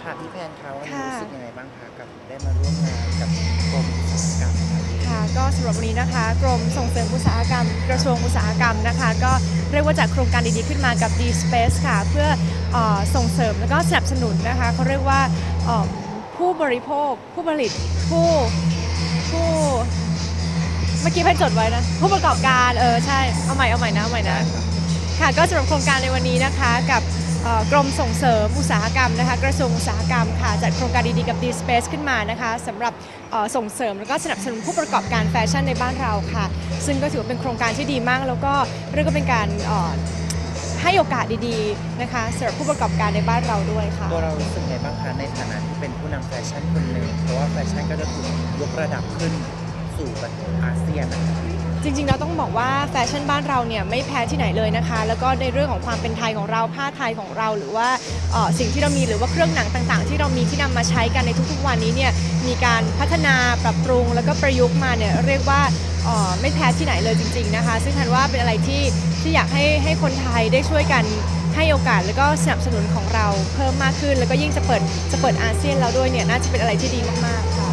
ค่ะพี่แพนเขาวันนี้รู้สึกยังไงบ้างคะกับได้มาร่วมงานกับกรมอุตสาหกรรมค่ะก็สำหรับวันนี้นะคะกรมส่งเสริมอุตสาหกรรมกระทรวงอุตสาหกรรมนะคะก็เรียกว่าจัดโครงการดีๆขึ้นมากับ D-Space ค่ะเพื่อส่งเสริมแล้วก็สนับสนุนนะคะเขาเรียกว่าผู้บริโภคผู้ผลิตผู้เมื่อกี้เพิ่งจดไว้นะผู้ประกอบการใช่เอาใหม่นะค่ะก็สำหรับโครงการในวันนี้นะคะกับกรมส่งเสริมอุตสาหกรรมนะคะกระทรวงอุตสาหกรรมค่ะจัดโครงการดีๆกับ D-Space ขึ้นมานะคะสำหรับส่งเสริมแล้วก็สนับสนุนผู้ประกอบการแฟชั่นในบ้านเราค่ะซึ่งก็ถือว่าเป็นโครงการที่ดีมากแล้วก็เรียกว่าเป็นการให้โอกาสดีๆนะคะสำหรับผู้ประกอบการในบ้านเราด้วยค่ะตัวเรารู้สึกไงบ้างคะในฐานะที่เป็นผู้นำแฟชั่นคนหนึ่งเพราะว่าแฟชั่นก็จะถูกยกระดับขึ้นสู่ประเทศอาเซียนนะคะจริงๆเราต้องบอกว่าแฟชั่นบ้านเราเนี่ยไม่แพ้ที่ไหนเลยนะคะแล้วก็ในเรื่องของความเป็นไทยของเราผ้าไทยของเราหรือว่าสิ่งที่เรามีหรือว่าเครื่องหนังต่างๆที่เรามีที่นำมาใช้กันในทุกๆวันนี้เนี่ยมีการพัฒนาปรับปรุงแล้วก็ประยุกต์มาเนี่ยเรียกว่าไม่แพ้ที่ไหนเลยจริงๆนะคะซึ่งทันว่าเป็นอะไรที่อยากให้คนไทยได้ช่วยกันให้โอกาสแล้วก็สนับสนุนของเราเพิ่มมากขึ้นแล้วก็ยิ่งจะเปิดอาเซียนแล้วด้วยเนี่ยน่าจะเป็นอะไรที่ดีมากๆค่ะ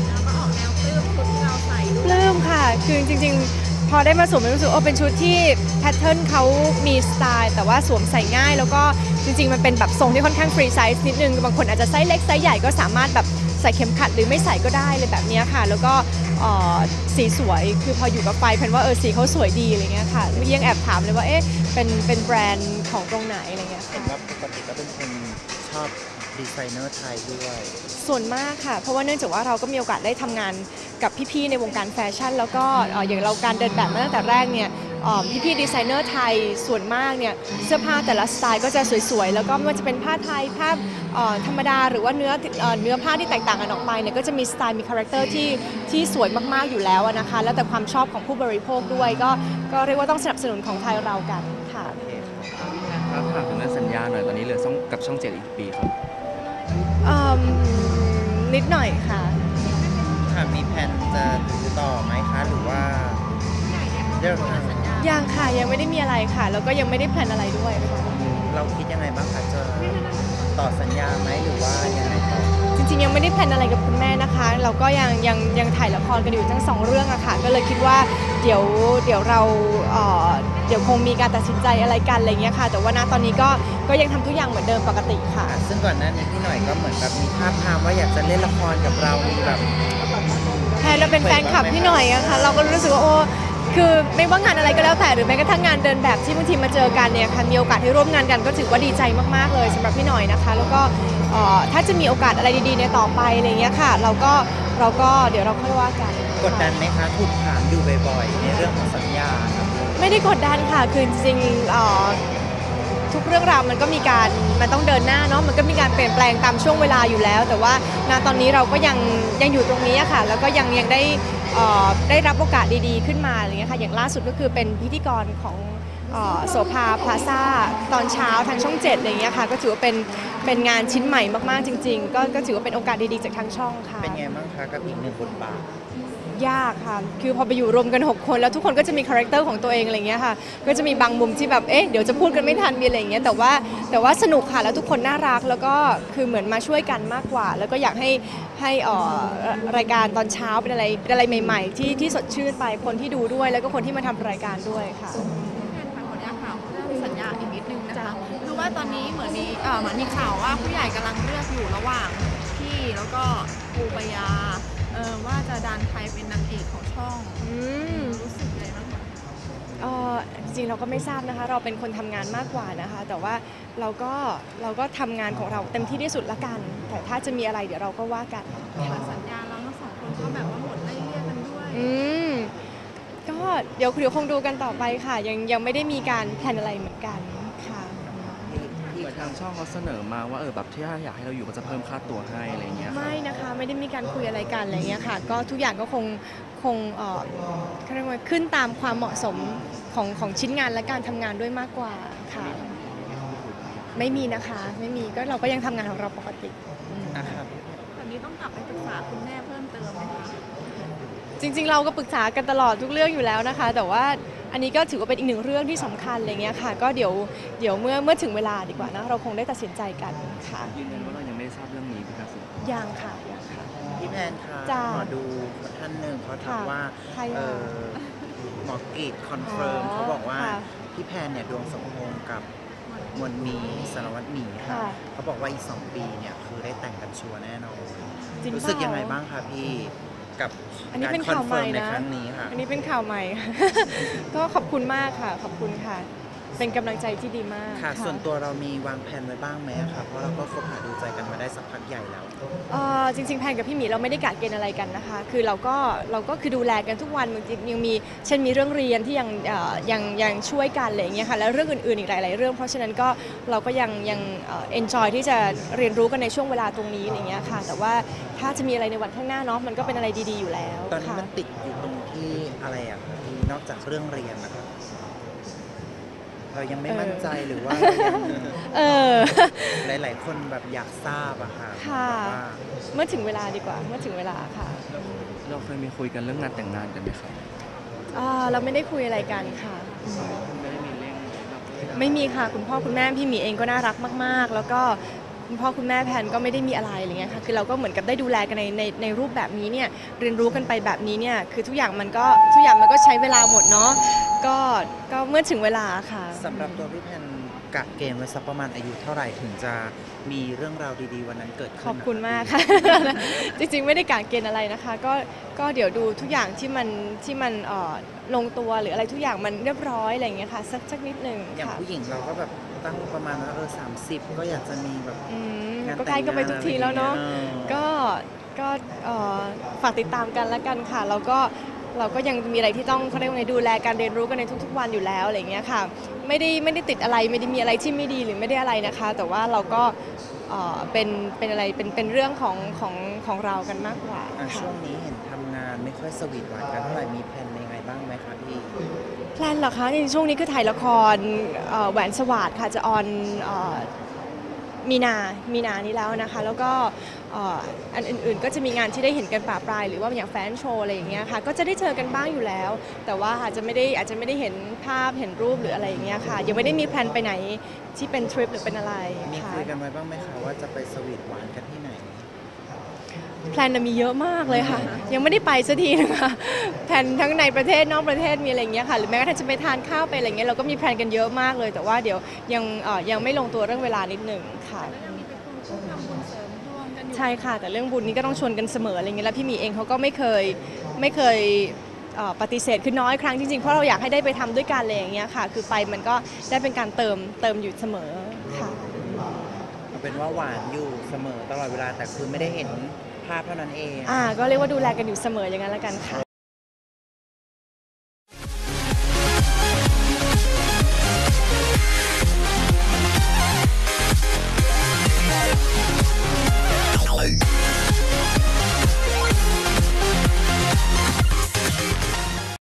ปลื้มค่ะคือจริงๆพอได้มาสวมรู้สึกเป็นชุดที่แพทเทิร์นเขามีสไตล์แต่ว่าสวมใส่ง่ายแล้วก็จริงๆมันเป็นแบบทรงที่ค่อนข้างฟรีไซส์นิดนึงบางคนอาจจะไซส์เล็กไซส์ใหญ่ก็สามารถแบบใส่เข็มขัดหรือไม่ใส่ก็ได้เลยแบบนี้ค่ะแล้วก็สีสวยคือพออยู่กับไฟแพนว่าสีเขาสวยดีอะไรเงี้ยค่ะยังแอบถามเลยว่าเป็นแบรนด์ของตรงไหนอะไรเงี้ยเห็นว่าปกติก็เป็นคนชอบดีไซเนอร์ไทยด้วยส่วนมากค่ะเพราะว่าเนื่องจากว่าเราก็มีโอกาสได้ทำงานกับพี่ๆในวงการแฟชั่นแล้วก็อย่างเราการเดินแบบมาตั้งแต่แรกเนี่ยพี่ๆดีไซเนอร์ไทยส่วนมากเนี่ยเสื้อผ้าแต่ละสไตล์ก็จะสวยๆแล้วก็ไม่ว่าจะเป็นผ้าไทยผ้าธรรมดาหรือว่าเนื้อผ้าที่แตกต่างกันออกไปเนี่ยก็จะมีสไตล์มีคาแรคเตอร์ที่สวยมากๆอยู่แล้วนะคะแล้วแต่ความชอบของผู้บริโภคด้วยก็เรียกว่าต้องสนับสนุนของไทยเรากันค่ะครับถามถึงเรื่องสัญญาหน่อยตอนนี้เหลือกับช่อง7อีกปีครับนิดหน่อยค่ะค่ะมีแผนจะต่อไหมคะหรือว่าเรื่องยังค่ะยังไม่ได้มีอะไรค่ะแล้วก็ยังไม่ได้แพลนอะไรด้วยค่ะเราคิดยังไงบ้างคะจะต่อสัญญาไหมหรือว่ายังไงต่อจริงๆยังไม่ได้แพลนอะไรกับคุณแม่นะคะเราก็ยังถ่ายละครกันอยู่ทั้ง2เรื่องอะค่ะก็เลยคิดว่าเดี๋ยวเราเดี๋ยวคงมีการตัดสินใจอะไรกันอะไรเงี้ยค่ะแต่ว่าณตอนนี้ก็ยังทำทุกอย่างเหมือนเดิมปกติค่ะซึ่งก่อนหน้านี้พี่หน่อยก็เหมือนแบบมีภาพพามว่าอยากจะเล่นละครกับเรามีแบบแพนเราเป็นแฟนคลับพี่หน่อยอะค่ะเราก็รู้สึกว่าคือไม่ว่างานอะไรก็แล้วแต่หรือแม้กระทั่งงานเดินแบบที่บางทีมาเจอกันเนี่ยค่ะมีโอกาสให้ร่วมงานกันก็ถือว่าดีใจมากๆเลยสำหรับพี่หน่อยนะคะแล้วก็ถ้าจะมีโอกาสอะไรดีๆในต่อไปอะไรเงี้ยค่ะเราก็เดี๋ยวเราค่อยว่ากันกดดันไหมคะถูกถามอยู่บ่อยๆในเรื่องของสัญญาครับไม่ได้กดดันค่ะคือจริงๆทุกเรื่องราวมันก็มีการมันต้องเดินหน้าเนาะมันก็มีการเปลี่ยนแปลงตามช่วงเวลาอยู่แล้วแต่ว่าณตอนนี้เราก็ยังอยู่ตรงนี้ค่ะแล้วก็ยังได้รับโอกาสดีๆขึ้นมาอะไรเงี้ยค่ะอย่างล่าสุดก็คือเป็นพิธีกรของโสภาพลาซ่าตอนเช้าทางช่อง7อะไรเงี้ยค่ะก็ถือว่าเป็นงานชิ้นใหม่มากๆจริงๆก็ถือว่าเป็นโอกาสดีๆจากทางช่องค่ะเป็นไงบ้างคะกับอีกหนึ่งบทบาทยากค่ะคือพอไปอยู่รวมกัน6คนแล้วทุกคนก็จะมีคาแรคเตอร์ของตัวเองอะไรเงี้ยค่ะก็จะมีบางมุมที่แบบเดี๋ยวจะพูดกันไม่ทันมีอะไรเงี้ยแต่ว่าสนุกค่ะแล้วทุกคนน่ารักแล้วก็คือเหมือนมาช่วยกันมากกว่าแล้วก็อยากให้รายการตอนเช้าเป็นอะไรใหม่ๆที่สดชื่นไปคนที่ดูด้วยแล้วก็คนที่มาทำรายการด้วยค่ะขออนุญาตถามเรื่องสัญญาอีกนิดนึงนะคะคือว่าตอนนี้เหมือนมีข่าวว่าผู้ใหญ่กำลังเลือกอยู่ระหว่างพี่แล้วก็ปูปยาว่าจะดันใครเป็นนางเอกของช่องรู้สึกยังไงบ้างคะจริงๆเราก็ไม่ทราบนะคะเราเป็นคนทำงานมากกว่านะคะแต่ว่าเราก็ทำงานของเราเต็มที่ที่สุดละกันแต่ถ้าจะมีอะไรเดี๋ยวเราก็ว่ากันสัญญาเราทั้ง2คนก็แบบว่าหมดไล่เรียกกันด้วยก็เดี๋ยวคงดูกันต่อไปค่ะยังไม่ได้มีการแพลนอะไรเหมือนกันค่ะทางช่องเขาเสนอมาว่าแบบที่อยากให้เราอยู่ก็จะเพิ่มค่าตัวให้อะไรเงี้ยไม่นะคะไม่ได้มีการคุยอะไรกันอะไรเงี้ยค่ะก็ทุกอย่างก็คงเรียกว่าขึ้นตามความเหมาะสมของชิ้นงานและการทำงานด้วยมากกว่าค่ะไม่มีนะคะไม่มีก็เราก็ยังทำงานของเราปกตินะครับตอนนี้ต้องกลับไปปรึกษาคุณแม่เพิ่มเติมไหมคะจริงๆเราก็ปรึกษากันตลอดทุกเรื่องอยู่แล้วนะคะแต่ว่าอันนี้ก็ถือว่าเป็นอีกหนึ่งเรื่องที่สำคัญอะไรเงี้ยค่ะก็เดี๋ยวเมื่อถึงเวลาดีกว่านะเราคงได้ตัดสินใจกันค่ะยืนยันว่าเรายังไม่ได้ทราบเรื่องนี้พี่แพนยังค่ะยังค่ะพี่แพนคะจ้าหมอดูท่านหนึ่งเขาถามว่าใครอ่ะหมอกรีดคอนเฟิร์มอ๋อเขาบอกว่าค่ะพี่แพนเนี่ยดวงสมพงษ์กับมวลมีสารวัตรหมีค่ะค่ะเขาบอกว่าอีก2 ปีเนี่ยคือได้แต่งกันชัวร์แน่นอนจริงรู้สึกเปล่ายังไงบ้างคะพี่กับอันนี้การเป็นคอนข่าวใหเฟิม่ร์มในนะครั้งนี้ค่ะอันนี้เป็นข่าวใหม่ ก็ขอบคุณมากค่ะ ขอบคุณค่ะ เป็นกำลังใจที่ดีมากค่ะ ส่วนตัวเรามีวางแผนไว้บ้างไหมอะคะเพราะเราก็คบหาดูใจกันมาได้สักพักใหญ่แล้วจริงๆแพนกับพี่หมีเราไม่ได้กะเกณฑ์อะไรกันนะคะ คือเราก็คือดูแลกันทุกวันบางทียังมีเช่นมีเรื่องเรียนที่ยังช่วยกันอะไรอย่างเงี้ยค่ะแล้วเรื่องอื่นๆอีกหลายๆเรื่องเพราะฉะนั้นก็เราก็ยังenjoy ที่จะเรียนรู้กันในช่วงเวลาตรงนี้อะไรเงี้ยค่ะแต่ว่าถ้าจะมีอะไรในวันข้างหน้าเนาะมันก็เป็นอะไรดีๆอยู่แล้วตอนนี้ค่ะมันติดอยู่ตรงที่อะไรอะคะพี่นอกจากเรื่องเรียนนะคะเรายังไม่มั่นใจหรือว่าเรายังเออหลาย ๆ คนแบบอยากทราบอะค่ะค่ะแบบว่าเมื่อถึงเวลาดีกว่าเมื่อถึงเวลาค่ะเราเคยมีคุยกันเรื่องงานแต่งงานกันไหมครับเราไม่ได้คุยอะไรกันค่ะไม่ได้มีเรื่องแบบไม่มีค่ะคุณพ่อคุณแม่พี่หมีเองก็น่ารักมากๆ แล้วก็คุณพ่อคุณแม่แพนก็ไม่ได้มีอะไรอะไรเงี้ยค่ะคือเราก็เหมือนกับได้ดูแลกันในรูปแบบนี้เนี่ยเรียนรู้กันไปแบบนี้เนี่ยคือทุกอย่างมันก็ใช้เวลาหมดเนาะก็เมื่อถึงเวลาค่ะสำหรับตัวพี่แพนกะเกณฑ์ไว้สักประมาณอายุเท่าไหร่ถึงจะมีเรื่องราวดี ๆ วันนั้นเกิดขึ้นขอบคุณนะะมากค่ะ จริงๆไม่ได้กะเกณฑ์อะไรนะคะก็เดี๋ยวดูทุกอย่างที่มันลงตัวหรืออะไรทุกอย่างมันเรียบร้อยอะไรอย่างเงี้ยค่ะสักนิดหนึ่งอย่างค่ะผู้หญิงเราก็แบบตั้งประมาณว่า30 ก็อยากจะมีแบบ งานก็ใกล้ก็ไปทุกทีแล้วเนาะแต่งงานอะไรอย่างเงี้ยก็ฝากติดตามกันแล้วกันค่ะแล้วก็เราก็ยังมีอะไรที่ต้องเขาเรียกว่าไงดูแลการเรียนรู้กันในทุกๆวันอยู่แล้วอะไรอย่างเงี้ยค่ะไม่ได้ติดอะไรไม่ได้มีอะไรที่ไม่ดีหรือไม่ได้อะไรนะคะ แต่ว่าเราก็เป็นอะไรเป็นเรื่องของเรากันมากกว่าอ่ะค่ะช่วงนี้เห็นทำงานไม่ค่อยสวีทหวานกันเท่าไหร่มีแผนยังไงบ้างไหมคะพี่แพลนเหรอคะในช่วงนี้คือถ่ายละครแหวนสวัสดค่ะจะออนมีนานี้แล้วนะคะแล้วก็อันอื่นๆก็จะมีงานที่ได้เห็นกันป่าปลายหรือว่าอย่างแฟนโชว์อะไรอย่างเงี้ยค่ะก็จะได้เจอกันบ้างอยู่แล้ว แต่ว่าอาจจะไม่ได้เห็นภาพเห็นรูปหรืออะไรอย่างเงี้ยค่ะยังไม่ได้มีแพลนไปไหนที่เป็นทริปหรือเป็นอะไรมีค่ะคุยกันไว้บ้างไหมคะว่าจะไปสวีทหวานกันที่ไหนแพลนน่ะมีเยอะมากเลยค่ะ ยังไม่ได้ไปสักทีนะคะแพลนทั้งในประเทศนอกประเทศมีอะไรอย่างเงี้ยค่ะหรือแม้กระทั่งจะไปทานข้าวไปอะไรเงี้ยเราก็มีแพลนกันเยอะมากเลย แต่ว่าเดี๋ยวยังไม่ลงตัวเรื่องเวลานิดหนึ่งค่ะแล้วยังมีไปทำบุญเสริมดวงกันอยู่ใช่ค่ะ แต่เรื่องบุญนี้ก็ต้องชวนกันเสมออะไรเงี้ยแล้วพี่หมีเองเขาก็ไม่เคยปฏิเสธคือน้อยครั้งจริงๆเพราะเราอยากให้ได้ไปทำด้วยกันอะไรอย่างเงี้ยค่ะ คือไปมันก็ได้เป็นการเติมอยู่เสมอค่ะเอาเป็นว่าหวานอยู่เสมอตลอดเวลาแต่คือไม่ได้เห็นภาพเท่านั้นเองก็เรียกว่าดูแลกันอยู่เสมออย่างนั้นละกันค่ะ